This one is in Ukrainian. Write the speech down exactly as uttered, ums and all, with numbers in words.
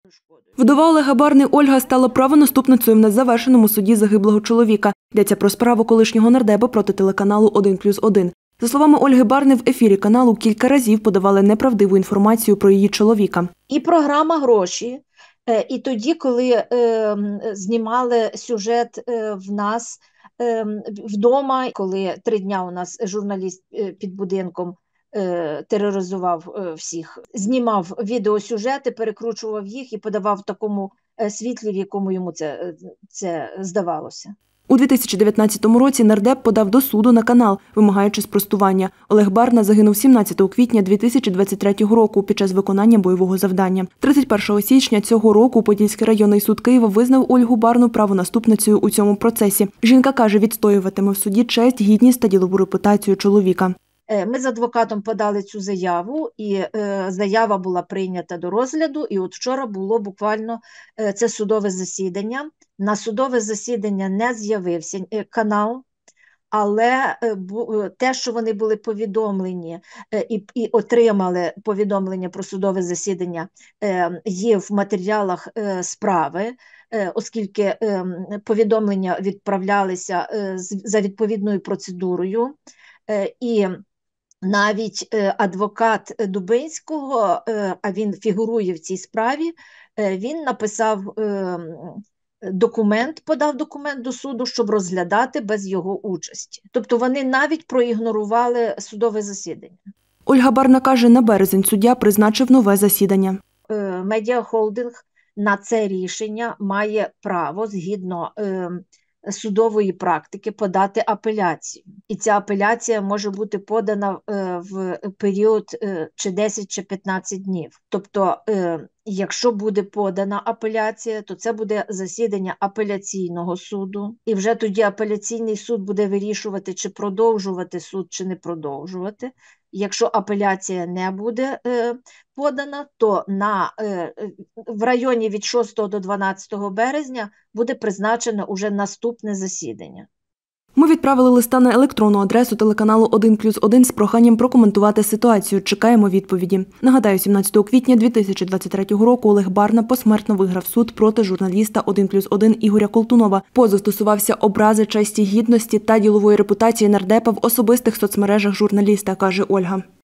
Вдова Олега Барни Ольга стала правонаступницею в незавершеному суді загиблого чоловіка. Йдеться про справу колишнього нардепа проти телеканалу один плюс один. За словами Ольги Барни, в ефірі каналу кілька разів подавали неправдиву інформацію про її чоловіка. І програма «Гроші», і тоді, коли е, знімали сюжет е, в нас е, вдома, коли три дня у нас журналіст е, під будинком е, тероризував е, всіх, знімав відеосюжети, перекручував їх і подавав в такому е, світлі, в якому йому це, це здавалося. У дві тисячі дев'ятнадцятому році нардеп подав до суду на канал, вимагаючи спростування. Олег Барна загинув сімнадцятого квітня дві тисячі двадцять третього року під час виконання бойового завдання. тридцять першого січня цього року Подільський районний суд Києва визнав Ольгу Барну правонаступницею у цьому процесі. Жінка каже, відстоюватиме в суді честь, гідність та ділову репутацію чоловіка. Ми з адвокатом подали цю заяву, і е, заява була прийнята до розгляду, і от вчора було буквально е, це судове засідання. На судове засідання не з'явився е, канал, але е, бу, те, що вони були повідомлені е, і, і отримали повідомлення про судове засідання, е, є в матеріалах е, справи, е, оскільки е, повідомлення відправлялися е, з, за відповідною процедурою, е, і навіть адвокат Дубинського, а він фігурує в цій справі, він написав документ, подав документ до суду, щоб розглядати без його участі. Тобто вони навіть проігнорували судове засідання. Ольга Барна каже, на березень суддя призначив нове засідання. Медіахолдинг на це рішення має право, згідно судової практики, подати апеляцію. І ця апеляція може бути подана е, в період е, чи десять, чи п'ятнадцять днів. Тобто, е, якщо буде подана апеляція, то це буде засідання апеляційного суду. І вже тоді апеляційний суд буде вирішувати, чи продовжувати суд, чи не продовжувати. Якщо апеляція не буде е, подана, то на, е, в районі від шостого до дванадцятого березня буде призначено уже наступне засідання. Ми відправили листа на електронну адресу телеканалу один плюс один з проханням прокоментувати ситуацію. Чекаємо відповіді. Нагадаю, сімнадцятого квітня дві тисячі двадцять третього року Олег Барна посмертно виграв суд проти журналіста один плюс один Ігоря Колтунова. Позов стосувався образи честі, гідності та ділової репутації нардепа в особистих соцмережах журналіста, каже Ольга.